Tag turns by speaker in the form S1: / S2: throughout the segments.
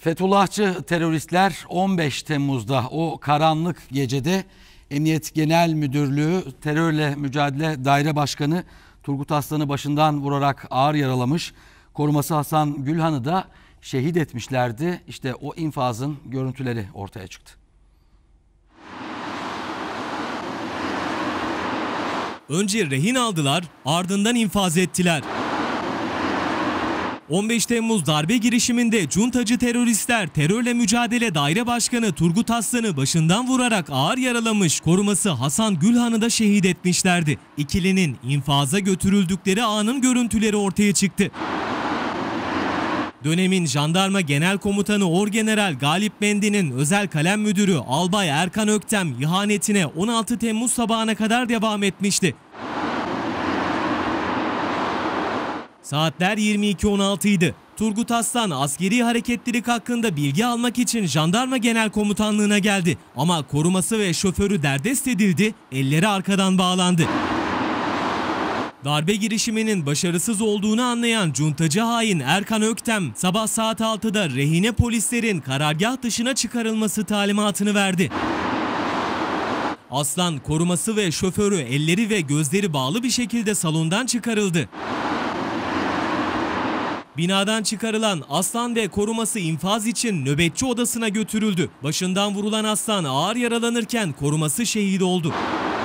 S1: Fethullahçı teröristler 15 Temmuz'da o karanlık gecede Emniyet Genel Müdürlüğü Terörle Mücadele Daire Başkanı Turgut Aslan'ı başından vurarak ağır yaralamış. Koruması Hasan Gülhan'ı da şehit etmişlerdi. İşte o infazın görüntüleri ortaya çıktı.
S2: Önce rehin aldılar, ardından infaz ettiler. 15 Temmuz darbe girişiminde cuntacı teröristler Terörle Mücadele Daire Başkanı Turgut Aslan'ı başından vurarak ağır yaralamış, koruması Hasan Gülhan'ı da şehit etmişlerdi. İkilinin infaza götürüldükleri anın görüntüleri ortaya çıktı. Dönemin Jandarma Genel Komutanı Orgeneral Galip Mendi'nin özel kalem müdürü Albay Erkan Öktem ihanetine 16 Temmuz sabahına kadar devam etmişti. Saatler 22.16 idi. Turgut Aslan askeri hareketlilik hakkında bilgi almak için Jandarma Genel Komutanlığı'na geldi. Ama koruması ve şoförü derdest edildi, elleri arkadan bağlandı. Darbe girişiminin başarısız olduğunu anlayan cuntacı hain Erkan Öktem sabah saat 6'da rehine polislerin karargah dışına çıkarılması talimatını verdi. Aslan, koruması ve şoförü elleri ve gözleri bağlı bir şekilde salondan çıkarıldı. Binadan çıkarılan Aslan ve koruması infaz için nöbetçi odasına götürüldü. Başından vurulan Aslan ağır yaralanırken koruması şehit oldu.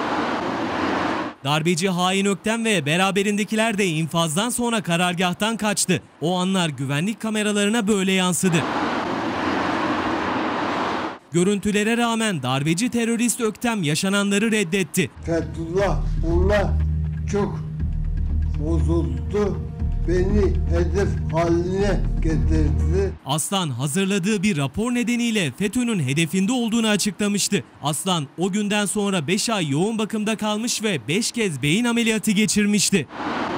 S2: Darbeci hain Öktem ve beraberindekiler de infazdan sonra karargahtan kaçtı. O anlar güvenlik kameralarına böyle yansıdı. Görüntülere rağmen darbeci terörist Öktem yaşananları reddetti.
S3: Fethullah'la çok bozuldu. Beni hedef haline getirdi.
S2: Aslan hazırladığı bir rapor nedeniyle FETÖ'nün hedefinde olduğunu açıklamıştı. Aslan o günden sonra 5 ay yoğun bakımda kalmış ve 5 kez beyin ameliyatı geçirmişti.